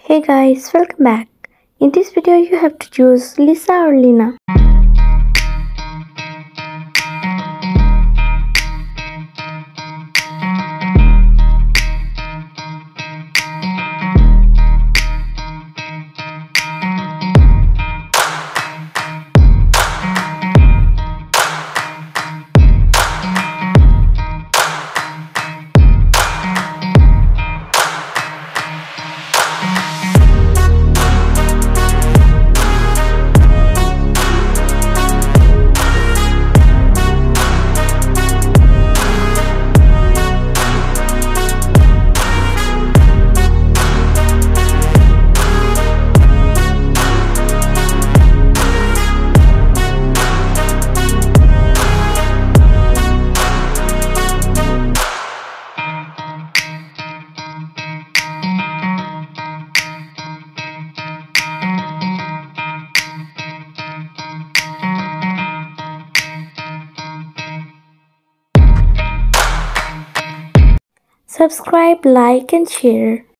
Hey guys, welcome back. In this video you have to choose Lisa or Lena. Subscribe, like and share.